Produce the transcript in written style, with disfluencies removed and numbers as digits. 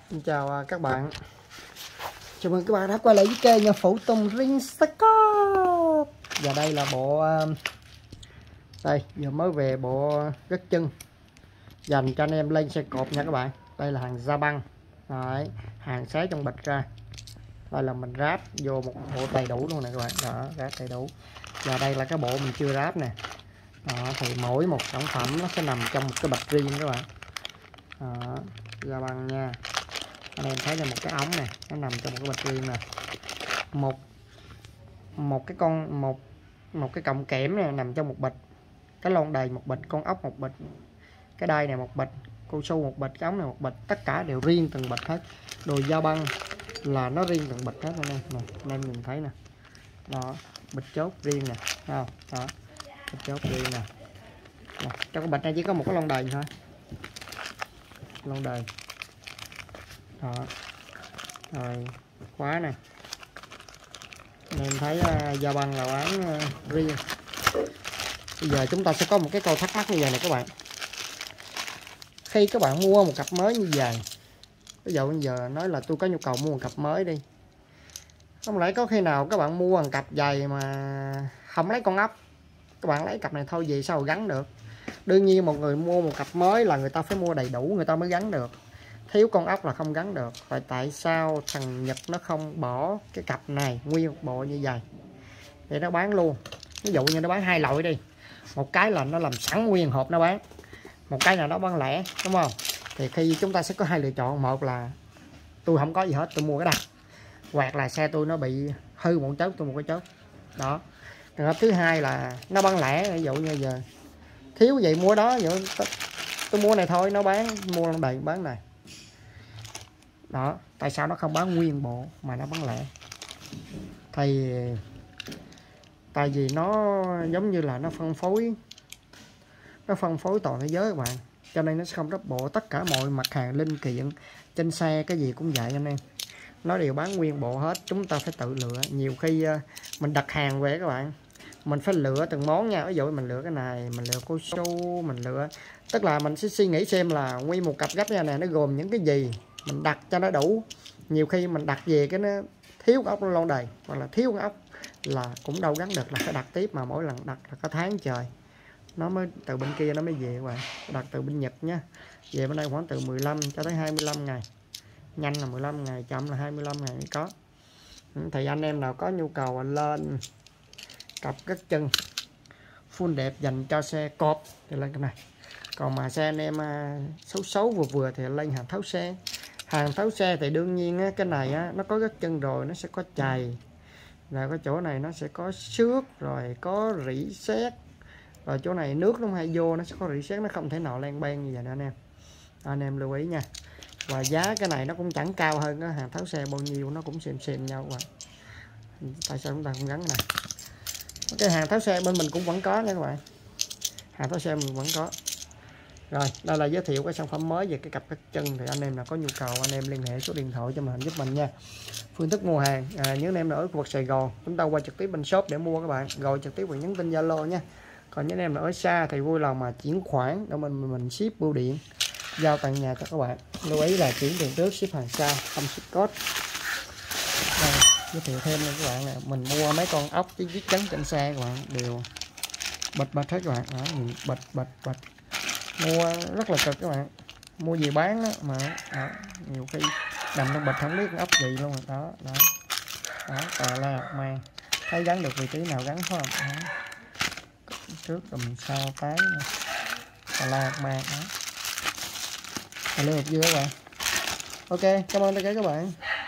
Xin chào các bạn, chào mừng các bạn đã quay lại với kênh nhà Phụ Tùng Ring Stock. Và đây là bộ đây giờ mới về bộ gất chân dành cho anh em lên xe cột nha các bạn. Đây là hàng da băng. Đấy, hàng xé trong bịch ra. Đây là mình ráp vô một bộ đầy đủ luôn nè các bạn. Đó, ráp đầy đủ. Và đây là cái bộ mình chưa ráp nè. Đó, thì mỗi một sản phẩm nó sẽ nằm trong một cái bịch riêng các bạn. Đó, da băng nha. Anh em thấy là một cái ống này nó nằm trong một cái bịch riêng nè, một cái cọng kẽm này nằm trong một bịch, cái lon đầy một bịch, con ốc một bịch, cái đai này một bịch, cao su một bịch, cái ống này một bịch, tất cả đều riêng từng bịch hết. Đồ da băng là nó riêng từng bịch hết anh em nhìn thấy nè. Đó, bịch chốt riêng nè, thấy không? Đó, bịch chốt riêng nè. Trong cái bịch này chỉ có một cái lon đầy thôi, lon đầy. Đó, rồi khóa này nên thấy da băng là bán riêng. Bây giờ chúng ta sẽ có một cái câu thắc mắc như vậy này các bạn. Khi các bạn mua một cặp mới như vậy, ví dụ bây giờ nói là tôi có nhu cầu mua một cặp mới đi, không lẽ có khi nào các bạn mua một cặp giày mà không lấy con ốc, các bạn lấy cặp này thôi về sao gắn được? Đương nhiên một người mua một cặp mới là người ta phải mua đầy đủ người ta mới gắn được, thiếu con ốc là không gắn được. Vậy tại sao thằng Nhật nó không bỏ cái cặp này nguyên một bộ như vậy để nó bán luôn? Ví dụ như nó bán hai loại đi, một cái là nó làm sẵn nguyên hộp nó bán, một cái là nó bán lẻ, đúng không? Thì khi chúng ta sẽ có hai lựa chọn, một là tôi không có gì hết, tôi mua cái đặc, hoặc là xe tôi nó bị hư một chốt, tôi mua cái chốt đó. Trường hợp thứ hai là nó bán lẻ, ví dụ như giờ thiếu vậy mua đó, vậy tôi mua này thôi, nó bán mua đầy bán này đó. Tại sao nó không bán nguyên bộ mà nó bán lẻ? Thì tại vì nó giống như là nó phân phối toàn thế giới các bạn, cho nên nó sẽ không ráp bộ tất cả mọi mặt hàng linh kiện trên xe, cái gì cũng vậy anh em, nó đều bán nguyên bộ hết. Chúng ta phải tự lựa. Nhiều khi mình đặt hàng về các bạn, mình phải lựa từng món nha. Ví dụ mình lựa cái này, mình lựa cao su, mình lựa, tức là mình sẽ suy nghĩ xem là nguyên một cặp gấp này nó gồm những cái gì, mình đặt cho nó đủ. Nhiều khi mình đặt về cái nó thiếu ốc lon đầy, hoặc là thiếu ốc là cũng đâu gắn được, là phải đặt tiếp, mà mỗi lần đặt là có tháng trời nó mới từ bên kia nó mới về các bạn. Đặt từ bên Nhật nhá, về bên đây khoảng từ 15 cho tới 25 ngày, nhanh là 15 ngày, chậm là 25 ngày mới có. Thì anh em nào có nhu cầu lên cặp gất chân full đẹp dành cho xe cộp thì lên cái này. Còn mà xe anh em xấu vừa vừa thì lên hàng tháo xe. Hàng tháo xe thì đương nhiên cái này nó có gất chân rồi nó sẽ có chày, rồi cái chỗ này nó sẽ có xước, rồi có rỉ sét, rồi chỗ này nước nó hay vô nó sẽ có rỉ sét, nó không thể nào len ben như vậy nữa anh em lưu ý nha. Và giá cái này nó cũng chẳng cao hơn cái hàng tháo xe bao nhiêu, nó cũng xem nhau các bạn. Tại sao chúng ta không gắn này? Cái hàng tháo xe bên mình cũng vẫn có nha các bạn, hàng tháo xe mình vẫn có. Rồi đây là giới thiệu cái sản phẩm mới về cái cặp gất chân. Thì anh em nào có nhu cầu anh em liên hệ số điện thoại cho mình giúp mình nha. Phương thức mua hàng những anh em ở khu vực Sài Gòn chúng ta qua trực tiếp bên shop để mua các bạn, gọi trực tiếp và nhắn tin Zalo nha. Còn những anh em ở xa thì vui lòng mà chuyển khoản để mình ship bưu điện giao tận nhà cho các bạn. Lưu ý là chuyển tiền trước, ship hàng xa, không ship code. Đây, giới thiệu thêm nha các bạn nè, mình mua mấy con ốc với viết chắn trên xe các bạn đều bịch hết các bạn. Đó, bịch mua rất là cực các bạn, mua gì bán đó, mà đó, nhiều khi nằm trong bịch không biết con ốc gì luôn rồi. Đó tà la mang, thấy gắn được vị trí nào gắn phải không? Đó. Trước đùm sau tán tà la mang đó, tà lưa hộp dưa các bạn. Ok, cảm ơn tất cả các bạn.